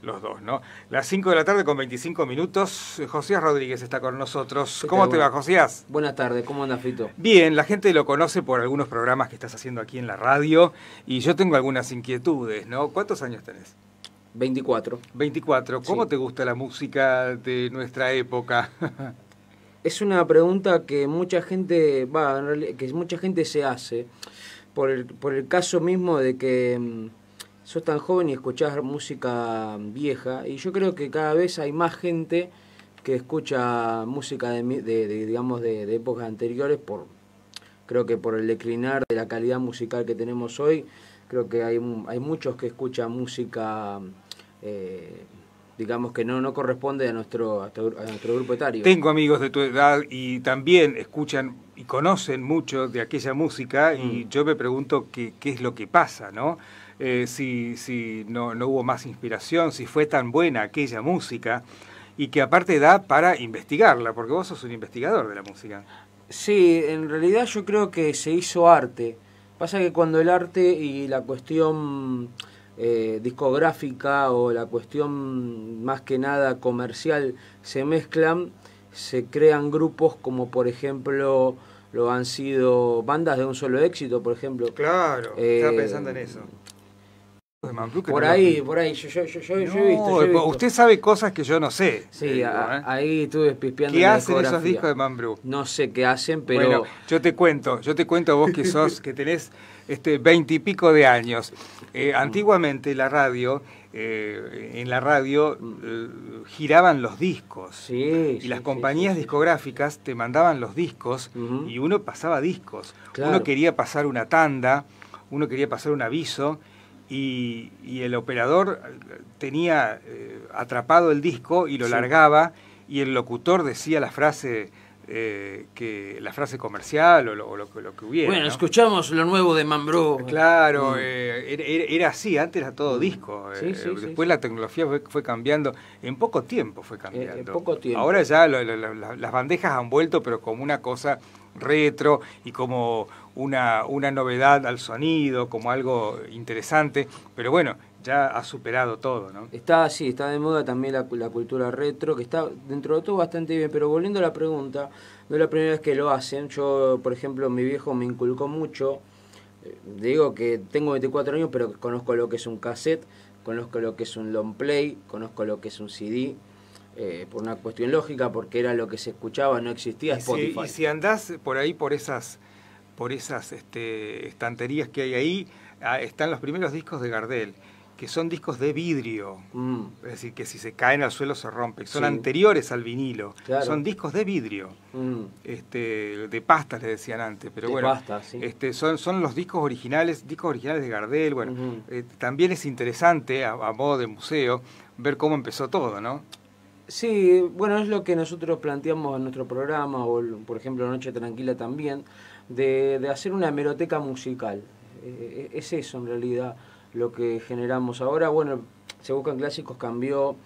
los dos, ¿no? Las 5 de la tarde con 25 minutos, Josías Rodríguez está con nosotros. ¿Qué ¿Cómo tal? te va, Josías? Buenas tardes, ¿cómo andas, Fito? Bien, la gente lo conoce por algunos programas que estás haciendo aquí en la radio y yo tengo algunas inquietudes, ¿no? ¿Cuántos años tenés? 24. 24. ¿Cómo Sí. te gusta la música de nuestra época? Es una pregunta que mucha gente, que mucha gente se hace por el caso mismo de que sos tan joven y escuchás música vieja, y yo creo que cada vez hay más gente que escucha música digamos de épocas anteriores, creo que por el declinar de la calidad musical que tenemos hoy. Creo que hay muchos que escuchan música digamos que no corresponde a nuestro grupo etario. Tengo amigos de tu edad y también escuchan y conocen mucho de aquella música y yo me pregunto qué es lo que pasa, ¿no? Si no hubo más inspiración, si fue tan buena aquella música y que aparte da para investigarla, porque vos sos un investigador de la música. Sí, en realidad yo creo que se hizo arte. Pasa que cuando el arte y la cuestión discográfica o la cuestión más que nada comercial se mezclan, se crean grupos como por ejemplo lo han sido bandas de un solo éxito, por ejemplo. Claro, estaba pensando en eso. Por ahí, yo he visto. Usted sabe cosas que yo no sé. Sí, ahí estuve pispiando. ¿Qué hacen esos discos de Mambrú? No sé qué hacen, pero... Bueno, yo te cuento a vos que tenés 20 y pico de años. Antiguamente en la radio giraban los discos. Sí, y las compañías discográficas te mandaban los discos y uno pasaba discos. Claro. Uno quería pasar una tanda, uno quería pasar un aviso. Y el operador tenía atrapado el disco y lo largaba y el locutor decía la frase la frase comercial o lo que hubiera. Bueno, ¿no? Escuchamos lo nuevo de Mambrú. Claro, era así, antes era todo disco. Después la tecnología fue cambiando, en poco tiempo fue cambiando. En poco tiempo. Ahora ya las bandejas han vuelto, pero como una cosa retro y como una novedad al sonido, como algo interesante, pero bueno, ya ha superado todo, ¿no? Está de moda también la cultura retro, que está dentro de todo bastante bien, pero volviendo a la pregunta, no es la primera vez que lo hacen. Yo, por ejemplo, mi viejo me inculcó mucho, digo que tengo 24 años, pero conozco lo que es un cassette, conozco lo que es un long play, conozco lo que es un CD, por una cuestión lógica, porque era lo que se escuchaba, no existía Spotify. Y si andás por ahí, por esas estanterías que hay ahí, están los primeros discos de Gardel, que son discos de vidrio, es decir, que si se caen al suelo se rompen, son anteriores al vinilo, claro. Son discos de vidrio, de pasta le decían antes, pero bueno, pasta, sí. Son los discos originales de Gardel. Bueno, también es interesante, a modo de museo, ver cómo empezó todo, ¿no? Sí, bueno, es lo que nosotros planteamos en nuestro programa, o por ejemplo Noche Tranquila también, de hacer una hemeroteca musical. Es eso en realidad lo que generamos ahora. Bueno, Se Buscan Clásicos cambió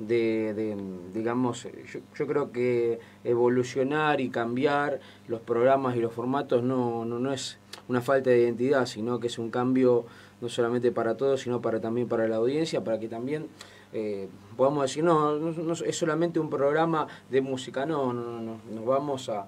digamos, yo creo que evolucionar y cambiar los programas y los formatos no es una falta de identidad, sino que es un cambio no solamente para todos, sino también para la audiencia, para que también podamos decir, no es solamente un programa de música, nos vamos a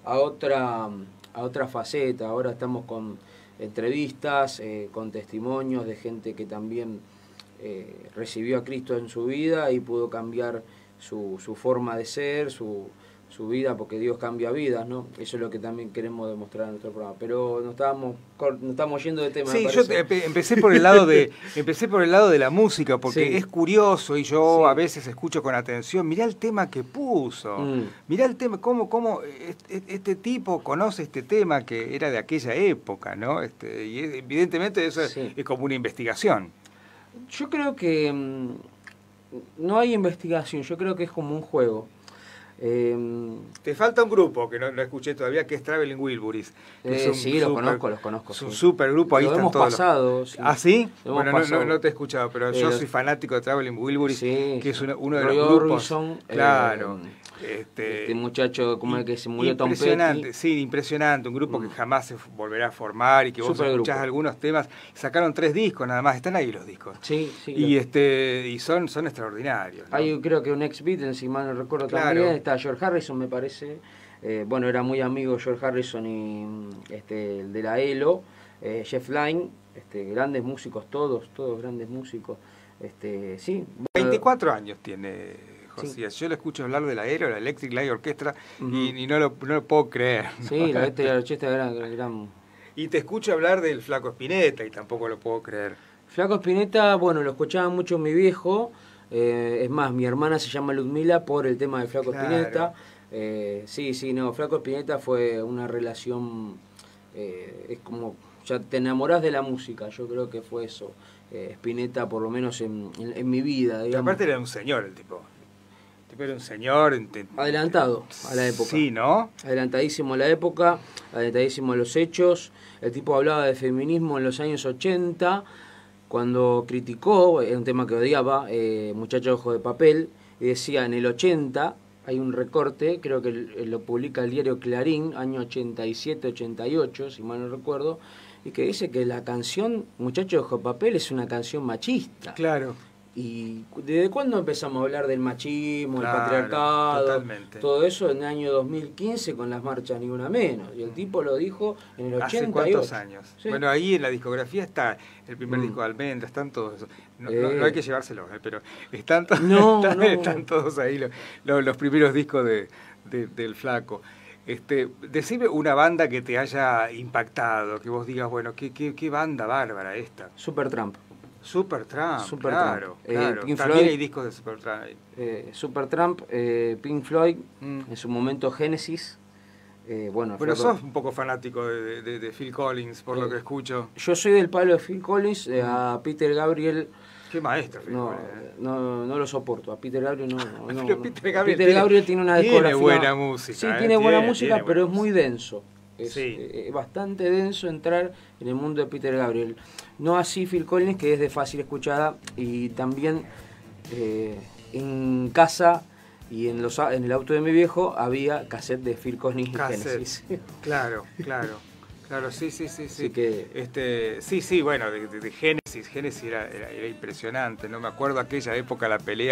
otra faceta. Ahora estamos con entrevistas, con testimonios de gente que también recibió a Cristo en su vida y pudo cambiar su forma de ser, su vida, porque Dios cambia vidas, ¿no? Eso es lo que también queremos demostrar en nuestro programa. Pero nos estábamos yendo de tema. Sí, yo empecé por el lado de la música, porque es curioso y yo a veces escucho con atención. Mirá el tema que puso, mirá el tema, cómo este tipo conoce este tema que era de aquella época, ¿no? Y evidentemente eso es como una investigación. Yo creo que no hay investigación, yo creo que es como un juego. Te falta un grupo que no escuché todavía, que es Traveling Wilburys. Sí, los conozco. Es un super grupo, ahí están todos. Pasado, sí. ¿Ah, sí? Bueno, no te he escuchado, pero yo soy fanático de Traveling Wilburys, que es uno de los grupos. Orbison, claro. Este muchacho como el que se murió, Tom Petty. Impresionante, sí, impresionante. Un grupo que jamás se volverá a formar y que vos escuchás algunos temas. Sacaron 3 discos nada más, están ahí los discos. Sí. Y son extraordinarios, ¿no? Hay creo que un ex Beatle, si mal no recuerdo, también. Está George Harrison, me parece. Bueno, era muy amigo George Harrison y el de la ELO, Jeff Lynne, grandes músicos, todos grandes músicos. Sí. 24 años tiene Josías. Sí. Yo le escucho hablar de la ELO, la Electric Light Orchestra, y no lo puedo creer. Sí, la Electric Light Orchestra gran... Y te escucho hablar del Flaco Spinetta y tampoco lo puedo creer. Flaco Spinetta, bueno, lo escuchaba mucho mi viejo. Es más, mi hermana se llama Ludmila por el tema de Flaco Spinetta. Flaco Spinetta fue una relación, es como, ya te enamorás de la música, yo creo que fue eso, Spinetta por lo menos en mi vida, digamos. Aparte era un señor el tipo era un señor... Adelantado a la época. Sí, ¿no? Adelantadísimo a la época, adelantadísimo a los hechos. El tipo hablaba de feminismo en los años 80, cuando criticó, era un tema que odiaba, Muchacho de Ojo de Papel, y decía, en el 80, hay un recorte, creo que lo publica el diario Clarín, año 87-88, si mal no recuerdo, y que dice que la canción Muchacho de Ojo de Papel es una canción machista. Claro. ¿Y desde cuándo empezamos a hablar del machismo, el patriarcado? Totalmente. Todo eso en el año 2015 con las marchas Ni Una Menos. Y el tipo lo dijo en el 88. ¿Hace cuántos años? Sí. Bueno, ahí en la discografía está el primer disco de Almendra, están todos esos. No hay que llevárselos, pero están todos ahí los primeros discos del Flaco. Decime una banda que te haya impactado, que vos digas, bueno, qué banda bárbara esta. Supertramp. Supertramp, claro. Pink También Floyd, hay discos de Supertramp. Supertramp, Pink Floyd, en su momento Genesis. Bueno, sos un poco fanático de Phil Collins, por lo que escucho. Yo soy del palo de Phil Collins, a Peter Gabriel... Qué maestro, Phil Collins. No lo soporto, a Peter Gabriel no. Pero Peter Gabriel tiene una discografía... Tiene buena música. Sí, tiene buena música, pero es muy denso. Es bastante denso entrar en el mundo de Peter Gabriel. No así Phil Collins, que es de fácil escuchada, y también en casa y en el auto de mi viejo había cassette de Phil Collins y Genesis. Claro, sí. Así que... Sí, bueno, de Genesis era impresionante, ¿no? Me acuerdo aquella época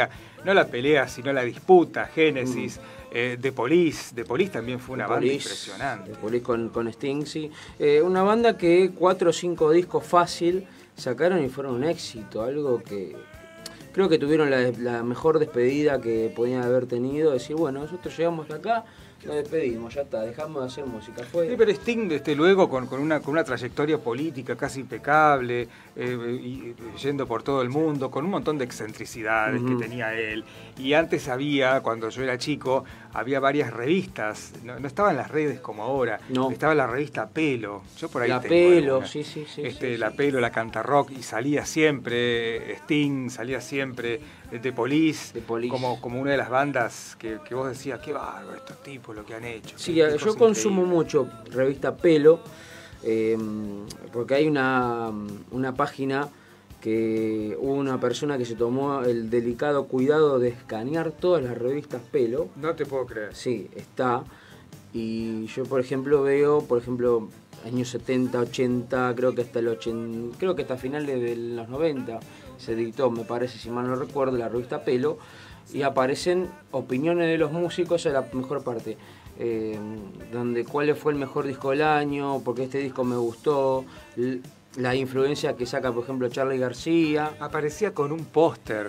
sino la disputa, Genesis, The Police también fue una banda impresionante. The Police con Sting, sí. Una banda que 4 o 5 discos fácil sacaron y fueron un éxito, algo que creo que tuvieron la mejor despedida que podían haber tenido, decir, bueno, nosotros llegamos hasta acá, nos despedimos, ya está, dejamos de hacer música. Sí, pero Sting luego con una trayectoria política casi impecable, yendo por todo el mundo, con un montón de excentricidades que tenía él. Y antes cuando yo era chico, había varias revistas, no estaban las redes como ahora, estaba la revista Pelo, yo por ahí la tengo Pelo, alguna. sí. La Pelo, la Cantarrock, y salía siempre Sting, salía siempre The Police. Como una de las bandas que vos decías, qué bárbaro estos tipos lo que han hecho. Sí, yo consumo mucho revista Pelo, porque hay una página que hubo una persona que se tomó el delicado cuidado de escanear todas las revistas Pelo. No te puedo creer. Sí, está. Y yo, por ejemplo, veo, años 70, 80, creo que hasta finales de los 90 se editó, me parece, si mal no recuerdo, la revista Pelo, y aparecen opiniones de los músicos a la mejor parte. Cuál fue el mejor disco del año, porque este disco me gustó, la influencia que saca, por ejemplo, Charly García. Aparecía con un póster.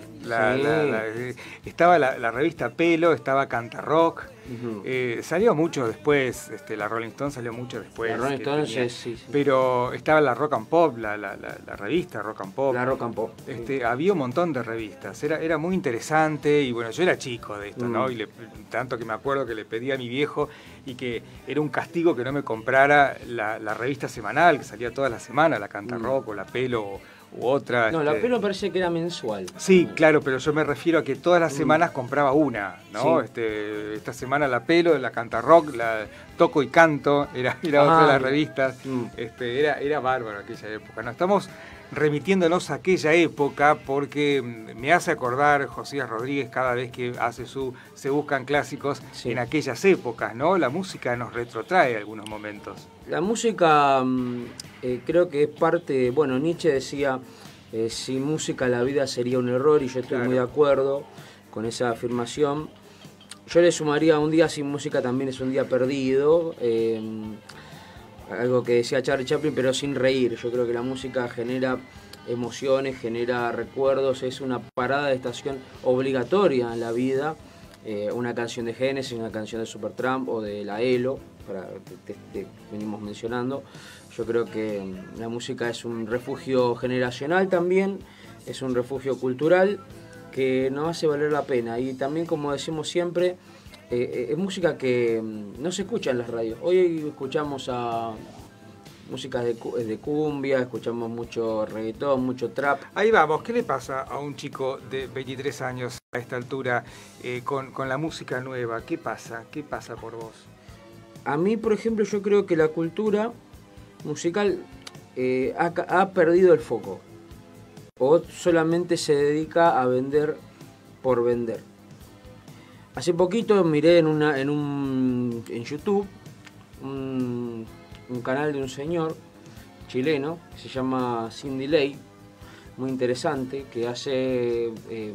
Estaba la revista Pelo, estaba Cantarrock. Salió mucho después, la Rolling Stone salió mucho después. La Rolling Stone, sí. Pero estaba la Rock and Pop, la revista Rock and Pop. La Rock and Pop. Había un montón de revistas. Era muy interesante y bueno, yo era chico de esto, ¿no? Y tanto que me acuerdo que le pedí a mi viejo y que era un castigo que no me comprara la revista semanal, que salía toda la semana, la Cantarrock o la Pelo u otra. No, la pelo parece que era mensual. Sí, claro, pero yo me refiero a que todas las semanas compraba una, ¿no? Sí. Esta semana La Pelo, la Canta Rock, la Toco y Canto, era otra de las revistas. Era bárbaro aquella época. No, estamos remitiéndonos a aquella época porque me hace acordar Josías Rodríguez cada vez que hace Se Buscan Clásicos en aquellas épocas, ¿no? La música nos retrotrae algunos momentos. La música creo que es parte, bueno, Nietzsche decía, sin música la vida sería un error, y yo estoy muy de acuerdo con esa afirmación. Yo le sumaría, un día sin música también es un día perdido, algo que decía Charlie Chaplin, pero sin reír. Yo creo que la música genera emociones, genera recuerdos, es una parada de estación obligatoria en la vida. Una canción de Genesis, una canción de Supertramp o de La Elo, te venimos mencionando. Yo creo que la música es un refugio generacional también, es un refugio cultural que nos hace valer la pena. Y también, como decimos siempre, es música que no se escucha en las radios. Hoy escuchamos a músicas de cumbia, escuchamos mucho reggaetón, mucho trap. Ahí vamos, ¿qué le pasa a un chico de 23 años a esta altura con la música nueva? ¿Qué pasa? ¿Qué pasa por vos? A mí, por ejemplo, yo creo que la cultura musical ha perdido el foco. O solamente se dedica a vender por vender. Hace poquito miré en YouTube un canal de un señor chileno que se llama Sin Delay, muy interesante, que hace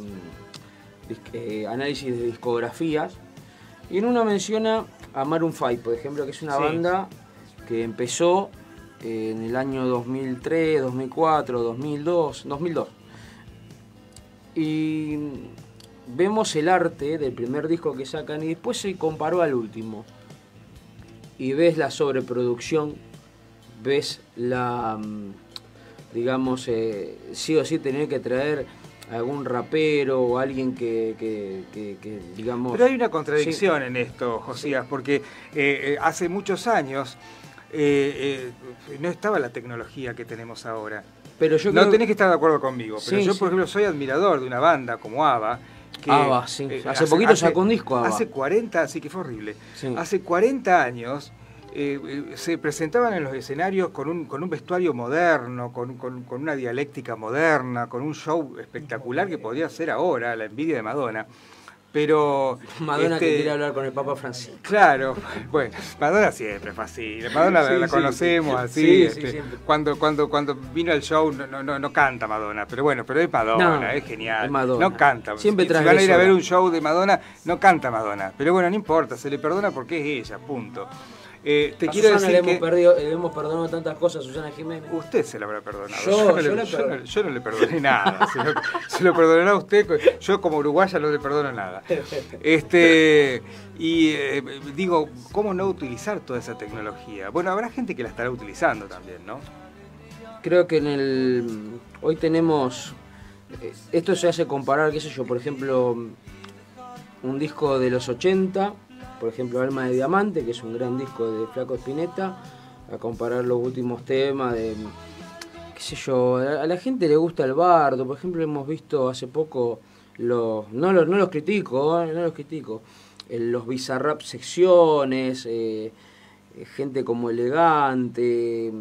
análisis de discografías, y en uno menciona a Maroon 5, por ejemplo, que es una banda que empezó en el año 2003, 2004, 2002. Y vemos el arte del primer disco que sacan y después se comparó al último. Y ves la sobreproducción, ves la, digamos, sí o sí tener que traer a algún rapero o alguien que digamos... Pero hay una contradicción en esto, Josías, porque hace muchos años no estaba la tecnología que tenemos ahora. Pero yo no tenés que estar de acuerdo conmigo, pero yo, por ejemplo, soy admirador de una banda como ABBA. ABBA, sí. Hace poquito sacó un disco ABBA. Hace 40, sí, que fue horrible. Sí. Hace 40 años se presentaban en los escenarios con un vestuario moderno, con una dialéctica moderna, con un show espectacular que podía ser ahora, la envidia de Madonna. Pero Madonna que quiere hablar con el Papa Francisco. Claro, bueno, Madonna siempre fue así. Madonna la conocemos así. Cuando vino al show no canta Madonna, pero bueno, pero es Madonna, es genial. Es Madonna. No canta. Siempre si van a ir a ver un show de Madonna, no canta Madonna. Pero bueno, no importa, se le perdona porque es ella, punto. Te quiero Susana decir le hemos perdonado tantas cosas a Susana Jiménez. Usted se lo habrá perdonado. Yo no le perdoné nada. se lo perdonará a usted. Yo como uruguaya no le perdono nada. Digo, ¿cómo no utilizar toda esa tecnología? Bueno, habrá gente que la estará utilizando también, ¿no? Creo que hoy tenemos... Esto se hace comparar, qué sé yo, por ejemplo, un disco de los 80... Por ejemplo, Alma de Diamante, que es un gran disco de Flaco Spinetta, a comparar los últimos temas de, qué sé yo, a la gente le gusta el bardo. Por ejemplo, hemos visto hace poco, no los critico, los Bizarrap secciones, gente como Elegante,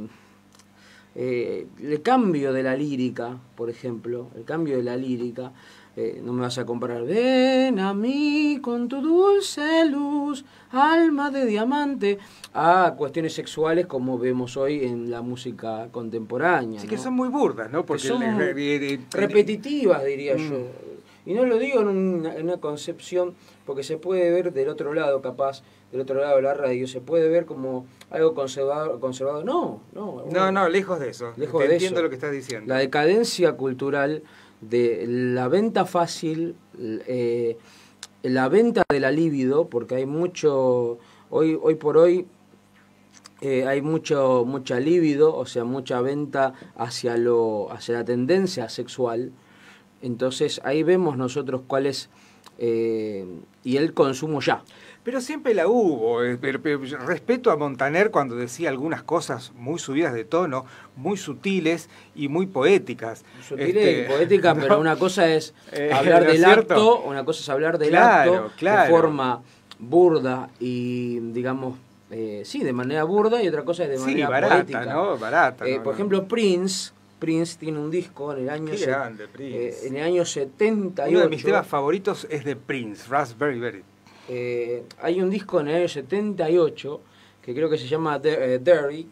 el cambio de la lírica, por ejemplo, no me vas a comparar. Ven a mí con tu dulce luz, alma de diamante, a cuestiones sexuales como vemos hoy en la música contemporánea. Sí, ¿no? que son muy burdas, ¿no? Porque son repetitivas, diría yo. Y no lo digo en una concepción, porque se puede ver del otro lado, capaz, del otro lado de la radio, se puede ver como algo conservador. No, lejos de eso. Entiendo lo que estás diciendo. La decadencia cultural de la venta fácil, la venta de la libido, porque hay mucho, hoy por hoy hay mucha libido, o sea, mucha venta hacia la tendencia sexual. Entonces ahí vemos nosotros cuál es y el consumo ya. Pero siempre la hubo. Pero respeto a Montaner cuando decía algunas cosas muy subidas de tono, muy sutiles y muy poéticas. Sutiles y poéticas, ¿no? Pero una cosa es hablar del acto, una cosa es hablar del acto de forma burda y, digamos, sí, de manera burda, y otra cosa es de manera barata, poética. ¿no? Barata. Por ejemplo, Prince tiene un disco en el año... Qué grande, Prince. En el año 78. Uno de mis temas favoritos es de Prince, Raspberry Beret. Hay un disco en el año 78 que creo que se llama Derry,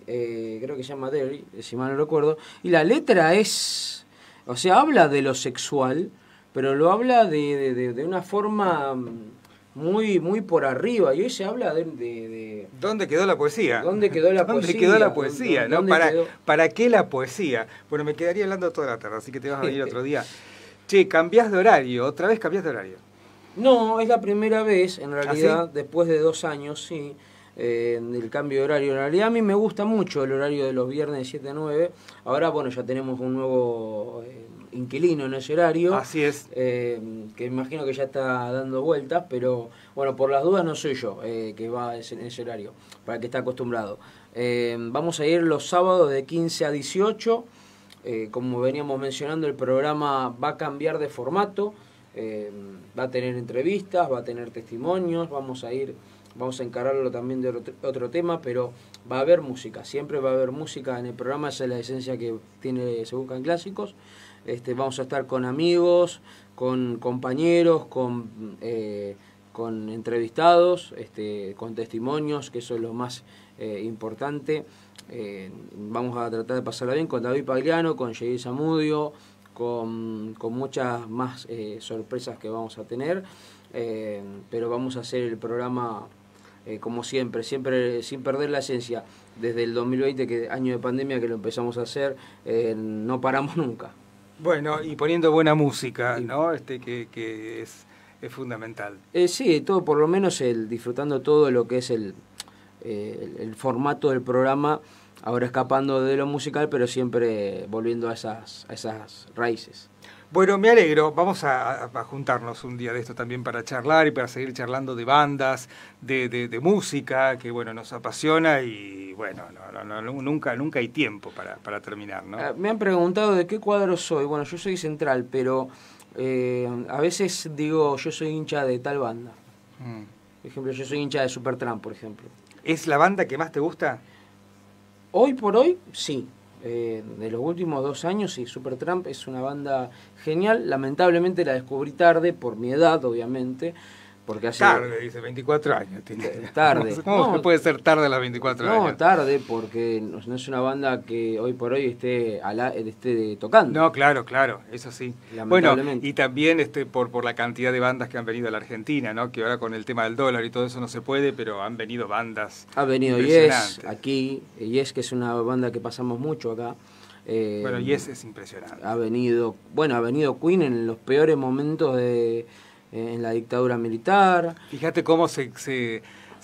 si mal no recuerdo, y la letra es, o sea, habla de lo sexual, pero lo habla de una forma muy muy por arriba, y hoy se habla de ¿dónde quedó la poesía? ¿Dónde quedó la poesía? ¿Dónde quedó la poesía? ¿No? ¿Para qué la poesía? Bueno, me quedaría hablando toda la tarde, así que te vas a venir otro día. Che, cambiás de horario, otra vez cambiás de horario. No, es la primera vez, en realidad, ¿Ah, sí? después de 2 años, sí, del cambio de horario. En realidad a mí me gusta mucho el horario de los viernes de 7 a 9. Ahora, bueno, ya tenemos un nuevo inquilino en ese horario. Así es. Que imagino que ya está dando vueltas, pero bueno, por las dudas no soy yo que va en ese horario, para el que está acostumbrado. Vamos a ir los sábados de 15 a 18. Como veníamos mencionando, el programa va a cambiar de formato. Va a tener entrevistas, va a tener testimonios, vamos a encararlo también de otro tema, pero va a haber música, siempre va a haber música en el programa, esa es la esencia que tiene Se Buscan Clásicos. Vamos a estar con amigos, con compañeros, con entrevistados, con testimonios, que eso es lo más importante. Vamos a tratar de pasarla bien con David Pagliano, con Jay Zamudio, con muchas más sorpresas que vamos a tener, pero vamos a hacer el programa como siempre sin perder la esencia. Desde el 2020, que año de pandemia que lo empezamos a hacer, no paramos nunca. Bueno, y poniendo buena música, ¿no? Que es fundamental. Sí, todo, por lo menos disfrutando todo lo que es el formato del programa. Ahora escapando de lo musical, pero siempre volviendo a esas raíces. Bueno, me alegro. Vamos a juntarnos un día de esto también para charlar y para seguir charlando de bandas, de música, que bueno, nos apasiona y bueno, nunca hay tiempo para terminar, ¿no? Me han preguntado de qué cuadro soy. Bueno, yo soy central, pero a veces digo yo soy hincha de tal banda. Por ejemplo, yo soy hincha de Supertramp, por ejemplo. ¿Es la banda que más te gusta? Hoy por hoy, sí. De los últimos 2 años, sí, Supertramp es una banda genial. Lamentablemente la descubrí tarde, por mi edad, obviamente. Porque hace... Tarde, dice, 24 años. Tarde. ¿Cómo puede ser tarde a los 24 años? No, tarde, porque no es una banda que hoy por hoy esté tocando. No, claro, eso sí. Bueno, y también por la cantidad de bandas que han venido a la Argentina, ¿no? Que ahora con el tema del dólar y todo eso no se puede, pero han venido bandas. Ha venido Yes aquí, Yes, que es una banda que pasamos mucho acá. Bueno, Yes es impresionante. Ha venido Queen en los peores momentos en la dictadura militar. Fíjate cómo se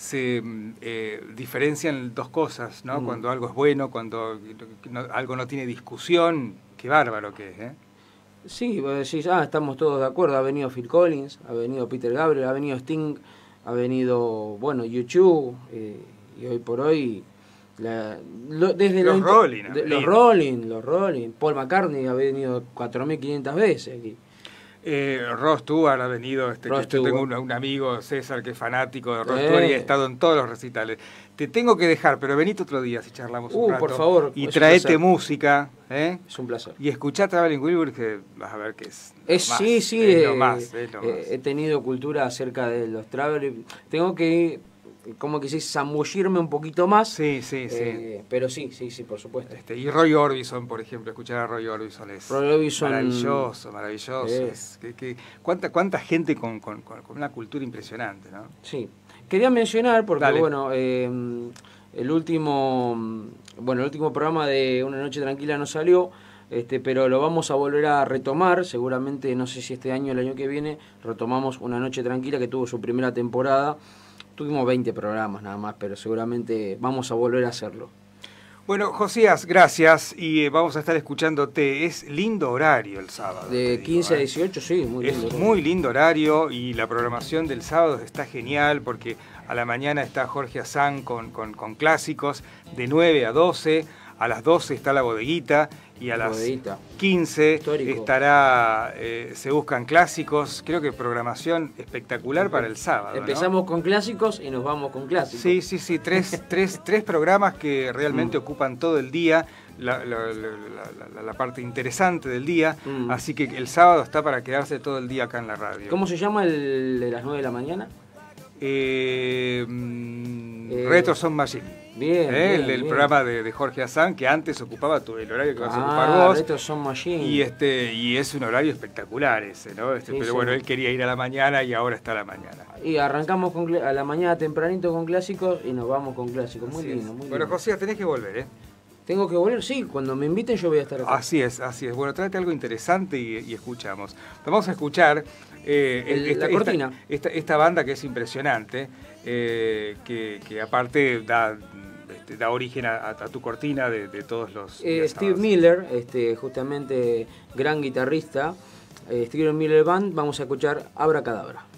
diferencian dos cosas, ¿no? Cuando algo es bueno, cuando algo no tiene discusión, qué bárbaro que es, ¿eh? Sí, vos decís, estamos todos de acuerdo, ha venido Phil Collins, ha venido Peter Gabriel, ha venido Sting, ha venido, bueno, U2, y hoy por hoy... los Rolling, Paul McCartney ha venido 4.500 veces aquí. Rod Stewart ha venido, yo tengo un amigo, César, que es fanático de Rod Stewart y ha estado en todos los recitales. Te tengo que dejar, pero venite otro día si charlamos un rato. Por favor. Y traete música. Es un placer. Y escuchá Traveling Wilburys, que vas a ver que es lo más. He tenido cultura acerca de los Traveling. Tengo que, como que zambullirme un poquito más. Sí. Pero sí, por supuesto. Y Roy Orbison, por ejemplo, escuchar a Roy Orbison es maravilloso. ¿Cuánta gente con una cultura impresionante, ¿no? Sí. Quería mencionar, porque Dale. bueno, el último programa de Una Noche Tranquila no salió, pero lo vamos a volver a retomar, seguramente, no sé si este año o el año que viene, retomamos Una Noche Tranquila, que tuvo su primera temporada. Tuvimos 20 programas nada más, pero seguramente vamos a volver a hacerlo. Bueno, Josías, gracias y vamos a estar escuchándote. Es lindo horario el sábado. De 15 a 18, sí, muy lindo. Es muy lindo horario y la programación del sábado está genial porque a la mañana está Jorge Azán con clásicos de 9 a 12, a las 12 está la bodeguita y a las 15 histórico. Estará Se Buscan Clásicos. Creo que programación espectacular para el sábado. Empezamos, ¿no?, con clásicos y nos vamos con clásicos. Sí, tres programas que realmente ocupan todo el día, la parte interesante del día, así que el sábado está para quedarse todo el día acá en la radio. ¿Cómo se llama el de las 9 de la mañana? Retro Sound Machine. Bien, el programa de Jorge Azán, que antes ocupaba el horario que vas a ocupar vos. Retro Sound Machine. Y es un horario espectacular ese, ¿no? Pero bueno, él quería ir a la mañana y ahora está a la mañana. Y arrancamos a la mañana tempranito con clásicos y nos vamos con clásicos. Muy lindo, muy lindo. Bueno, José, tenés que volver, ¿eh? ¿Tengo que volver? Sí, cuando me inviten yo voy a estar acá. Así es. Bueno, tráete algo interesante y escuchamos. Vamos a escuchar la cortina. Esta banda que es impresionante, que aparte da origen a tu cortina de todos los Steve Miller, justamente gran guitarrista, Steve Miller Band. Vamos a escuchar Abracadabra.